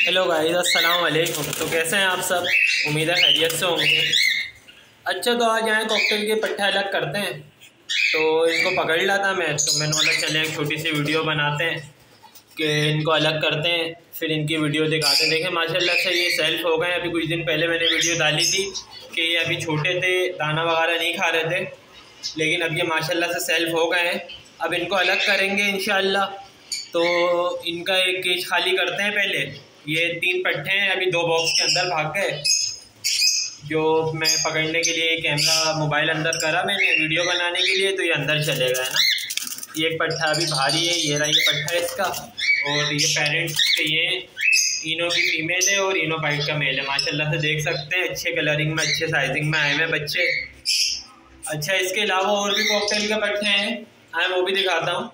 Hello guys, अस्सलाम वालेकुम। तो कैसे हैं आप सब? उम्मीद है खैरियत से होंगे। अच्छा, तो आज यहाँ कॉकटेल के पट्टे अलग करते हैं। तो इनको पकड़ लिया था मैं, तो मैंने बोला चले एक छोटी सी वीडियो बनाते हैं कि इनको अलग करते हैं, फिर इनकी वीडियो दिखाते हैं। देखें माशाल्लाह से ये सेल्फ हो गए। अभी कुछ दिन पहले मैंने वीडियो डाली थी कि ये अभी छोटे थे, दाना वगैरह नहीं खा रहे थे, लेकिन अब ये माशाल्लाह से सेल्फ हो गए हैं। अब इनको अलग करेंगे इंशाल्लाह। तो इनका एक केज खाली करते हैं पहले। ये 3 पट्टे हैं, अभी 2 बॉक्स के अंदर भाग गए। जो मैं पकड़ने के लिए कैमरा मोबाइल अंदर करा मैंने वीडियो बनाने के लिए, तो ये अंदर चले गए ना। ये एक पट्टा अभी भारी है, ये रहा ये पट्टा है इसका। और ये पेरेंट्स के ये इनो की फीमेल है और इनो बाइट का मेल है। माशाल्लाह से देख सकते हैं अच्छे कलरिंग में, अच्छे साइजिंग में आए हुए बच्चे। अच्छा, इसके अलावा और भी कॉकटेल के पट्टे हैं, आए वो भी दिखाता हूँ।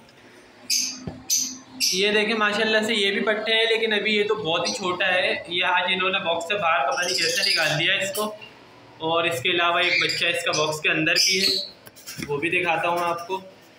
ये देखें माशाल्लाह से ये भी पट्टे हैं, लेकिन अभी ये तो बहुत ही छोटा है। ये आज इन्होंने बॉक्स से बाहर पता नहीं कैसे निकाल दिया इसको। और इसके अलावा एक बच्चा इसका बॉक्स के अंदर भी है, वो भी दिखाता हूँ आपको।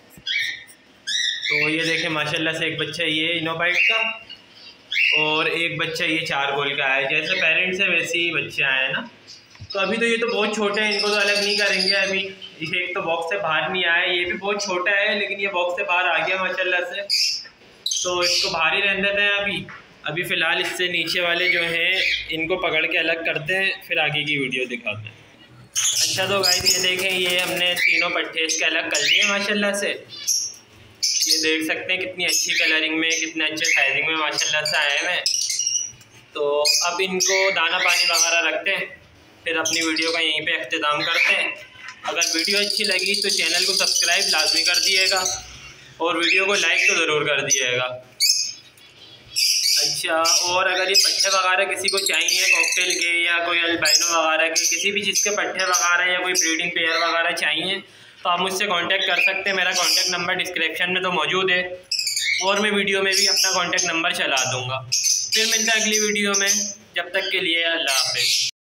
तो ये देखें माशाल्लाह से एक बच्चा ये इनोबाइट का और एक बच्चा ये चारकोल का है। जैसे पेरेंट्स है वैसे ही बच्चे आए हैं ना। तो अभी तो ये तो बहुत छोटे हैं, इनको तो अलग नहीं करेंगे अभी। ये एक तो बॉक्स से बाहर नहीं आया, ये भी बहुत छोटा है, लेकिन ये बॉक्स से बाहर आ गया माशाल्लाह से। तो इसको बाहर ही रहने देते हैं अभी फ़िलहाल। इससे नीचे वाले जो हैं इनको पकड़ के अलग करते हैं, फिर आगे की वीडियो दिखाते हैं। अच्छा, तो गाइस ये देखें, ये हमने तीनों पट्टे इसके अलग कर लिए माशाल्लाह से। ये देख सकते हैं कितनी अच्छी कलरिंग में, कितने अच्छे साइजिंग में माशाल्लाह से आए हैं। तो अब इनको दाना पानी वगैरह रखते हैं, फिर अपनी वीडियो का यहीं पे अख्तिताम करते हैं। अगर वीडियो अच्छी लगी तो चैनल को सब्सक्राइब लाजमी कर दिएगा और वीडियो को लाइक तो ज़रूर कर दिएगा। अच्छा, और अगर ये पट्टे वगैरह किसी को चाहिए कॉकटेल के या कोई अल्बाइनो वगैरह के, किसी भी चीज़ के पट्टे वगैरह या कोई ब्रीडिंग पेयर वगैरह चाहिए, तो आप मुझसे कांटेक्ट कर सकते हैं। मेरा कांटेक्ट नंबर डिस्क्रिप्शन में तो मौजूद है, और मैं वीडियो में भी अपना कांटेक्ट नंबर चला दूँगा। फिर मिलता है अगली वीडियो में, जब तक के लिए अल्लाह हाफ़िज़।